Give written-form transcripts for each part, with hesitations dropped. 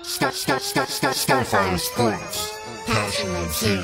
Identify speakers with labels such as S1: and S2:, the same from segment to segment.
S1: Starfire Sports, passion and team.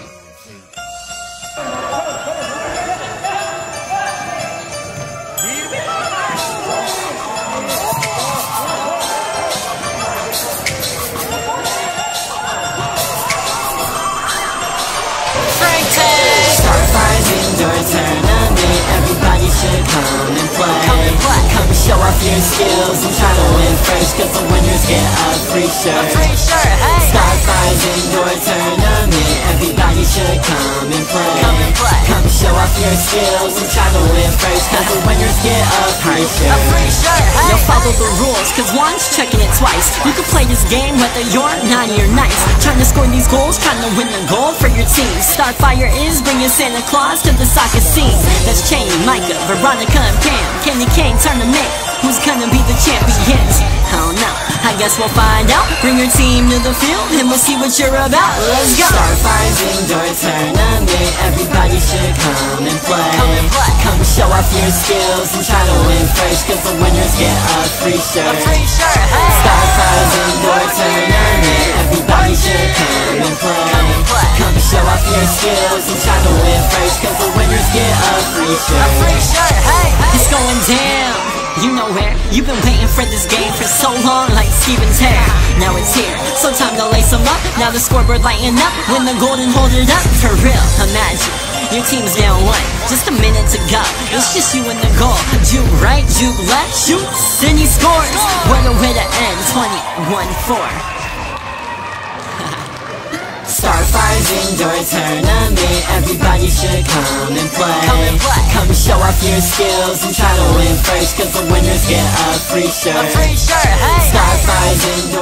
S2: Starfire's indoor tournament, everybody should come and play. Come show off your skills and try to win first, cause the winners get a free shirt. Starfire's indoor tournament, everybody should come and play. Come show off your skills and try to win first, cause the winners get a free shirt.
S3: Yo, follow the rules, cause once, checking it twice. You can play this game whether you're naughty or nice. Trying to score these goals, trying to win the gold for your team. Starfire is bringing Santa Claus to the soccer scene. That's Chain, Micah, Veronica, and Pam. Candy Cane tournament, who's gonna be the champions? I don't know, I guess we'll find out. Bring your team to the field and we'll see what you're about. Let's go!
S2: Starfire's indoor tournament, everybody should come and play. Come show off your skills and try to win first, cause the winners get a free shirt. Starfire's indoor tournament, everybody should come and play. Come show off your skills and try to win first, cause the winners get a free shirt.
S3: It's going down, you know where. You've been waiting for this game for so long, like Steven's hair. Now it's here, so time to lace them up. Now the scoreboard lighting up, win the gold and hold it up. For real, imagine, your team's down one, just a minute to go. It's just you and the goal. Juke right, juke left, shoots, and he scores. What a way to end, 21-4.
S2: Starfire's indoor tournament, everybody should come and play. Come show off your skills and try to win first, cause the winners get a free shirt. Starfire's indoor